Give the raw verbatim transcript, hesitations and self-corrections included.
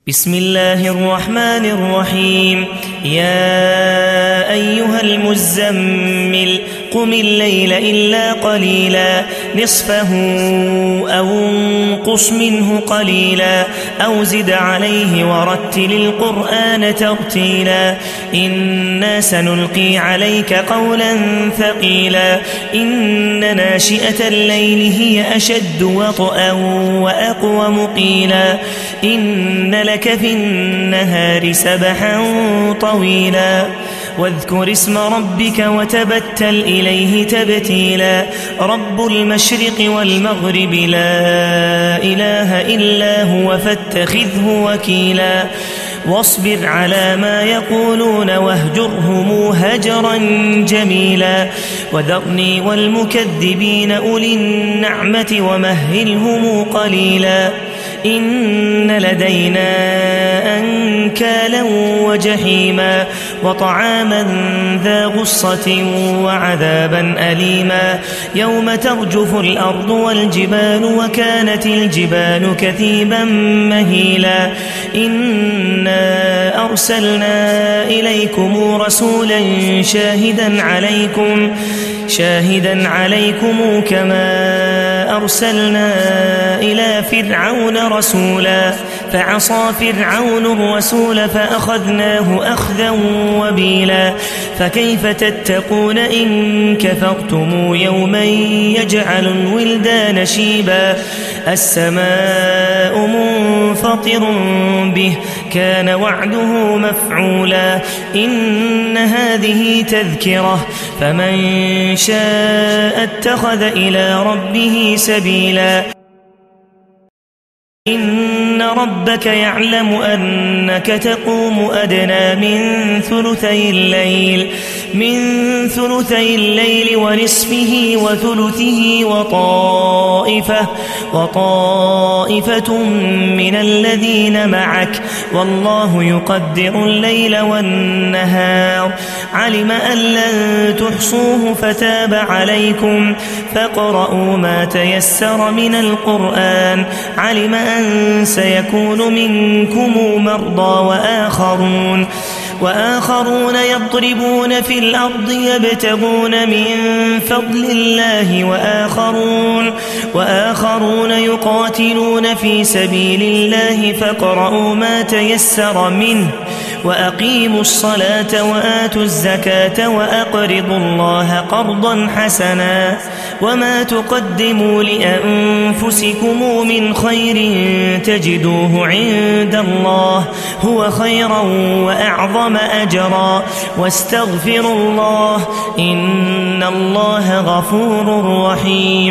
بسم الله الرحمن الرحيم. يا أيها المزمل قم الليل إلا قليلا نصفه أو انقص منه قليلا أو زد عليه ورتل القرآن ترتيلا إنا سنلقي عليك قولا ثقيلا إن ناشئة الليل هي أشد وطئا وأقوم قيلا إن لك في النهار سبحا طويلا واذكر اسم ربك وتبتل إليه تبتيلا رب المشرق والمغرب لا إله إلا هو فاتخذه وكيلا واصبر على ما يقولون واهجرهم هجرا جميلا وذرني والمكذبين أولي النعمة ومهلهم قليلا إن لدينا أنكالا وجحيما وطعاما ذا غصة وعذابا أليما يوم ترجف الأرض والجبال وكانت الجبال كثيبا مهيلا إنا أرسلنا إليكم رسولا شاهدا عليكم شاهدا عليكم كما أرسلنا إلى فرعون رسولا فعصى فرعون الرسول فأخذناه أخذا وبيلا فكيف تتقون إن كفرتم يوما يجعل الولدان شيبا السماء منفطر به كان وعده مفعولا إن هذه تذكرة فمن شاء اتخذ إلى ربه سبيلا إن ربك يعلم أنك تقوم أدنى من ثلثي الليل من ثلثي الليل ونصفه وثلثه وطائفة وطائفة من الذين معك والله يقدر الليل والنهار علم أن لن تحصوه فتاب عليكم فاقرؤوا ما تيسر من القرآن علم أن سيكون منكم مرضى وآخرون وآخرون يضربون في الأرض يبتغون من فضل الله وآخرون, وآخرون يقاتلون في سبيل الله فاقرؤوا ما تيسر منه وأقيموا الصلاة وآتوا الزكاة وأقرضوا الله قرضا حسنا وما تقدموا لأنفسكم من خير تجدوه عند الله هو خيرا وأعظم أجرا واستغفروا الله إن الله غفور رحيم.